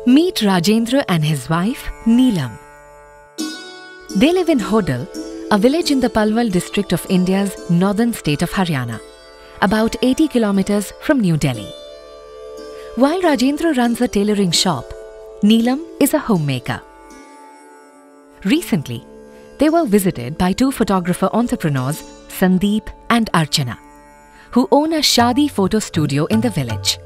Meet Rajendra and his wife, Neelam. They live in Hodal, a village in the Palwal district of India's northern state of Haryana, about 80 kilometers from New Delhi. While Rajendra runs a tailoring shop, Neelam is a homemaker. Recently, they were visited by two photographer entrepreneurs, Sandeep and Archana, who own a ShaadiPhoto studio in the village.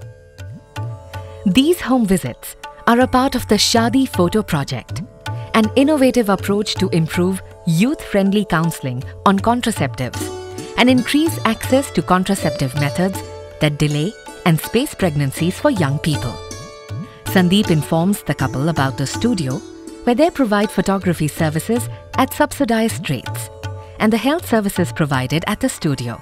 These home visits are a part of the ShaadiPhoto project, an innovative approach to improve youth-friendly counseling on contraceptives and increase access to contraceptive methods that delay and space pregnancies for young people. Sandeep informs the couple about the studio, where they provide photography services at subsidized rates, and the health services provided at the studio.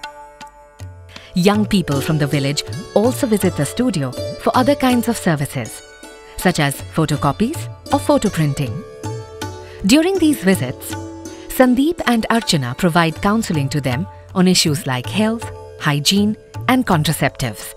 Young people from the village also visit the studio for other kinds of services, such as photocopies or photo printing. During these visits, Sandeep and Archana provide counseling to them on issues like health, hygiene, and contraceptives.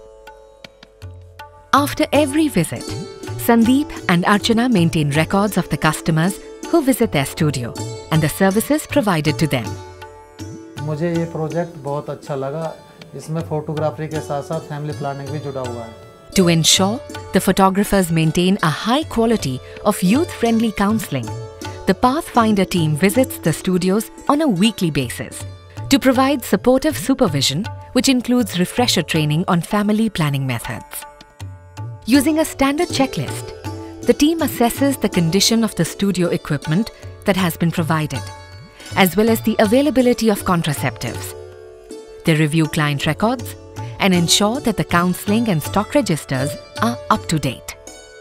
After every visit, Sandeep and Archana maintain records of the customers who visit their studio and the services provided to them. मुझे ये project बहुत अच्छा लगा. इसमें photography के साथ-साथ family planning भी जुड़ा हुआ है. To ensure the photographers maintain a high quality of youth-friendly counseling, the Pathfinder team visits the studios on a weekly basis to provide supportive supervision, which includes refresher training on family planning methods. Using a standard checklist, the team assesses the condition of the studio equipment that has been provided, as well as the availability of contraceptives. They review client records and ensure that the counseling and stock registers are up to date.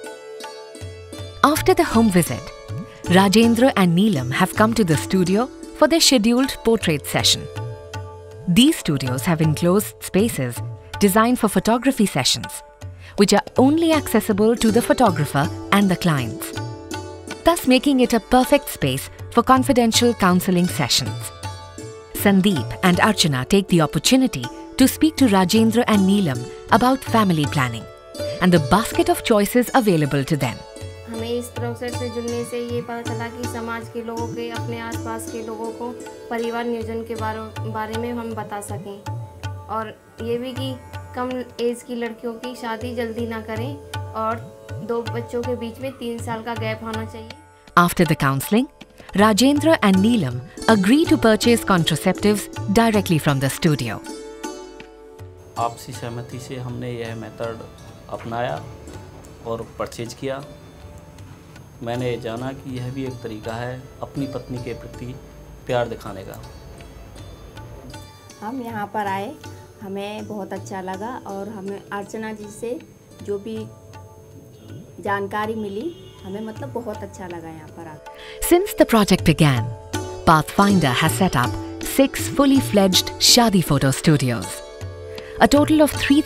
After the home visit, Rajendra and Neelam have come to the studio for their scheduled portrait session. These studios have enclosed spaces designed for photography sessions, which are only accessible to the photographer and the clients, thus making it a perfect space for confidential counseling sessions. Sandeep and Archana take the opportunity to speak to Rajendra and Neelam about family planning and the basket of choices available to them. हमें इस process से जुड़ने से ये पता चला कि समाज के लोगों के अपने आसपास के लोगों को परिवार नियोजन के बारे में हम बता सकें, और ये भी कि कम एज की लड़कियों की शादी जल्दी ना करें और 2 बच्चों के बीच में 3 साल का गैप होना चाहिए. After the counseling, Rajendra and Neelam agree to purchase contraceptives directly from the studio. आपसी सहमति से हमने यह मेथड अपनाया और परचेज किया. मैंने जाना कि यह भी एक तरीका है अपनी पत्नी के प्रति प्यार दिखाने का. हम यहाँ पर आए, हमें बहुत अच्छा लगा और हमें अर्चना जी से जो भी जानकारी मिली, हमें मतलब बहुत अच्छा लगा यहाँ पर आकर. Since the project began, Pathfinder has set up 6 fully fledged ShaadiPhoto studios. A total of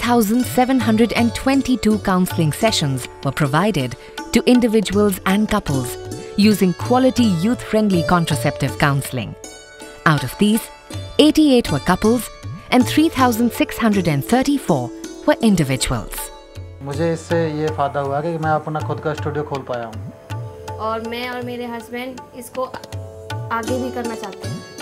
3,722 counseling sessions were provided to individuals and couples using quality youth-friendly contraceptive counseling. Out of these, 88 were couples and 3,634 were individuals. मुझे इससे ये फ़ायदा हुआ कि मैं अपना खुद का स्टूडियो खोल पाया हूँ. और मैं और मेरे हस्बैंड इसको आगे भी करना चाहते हैं.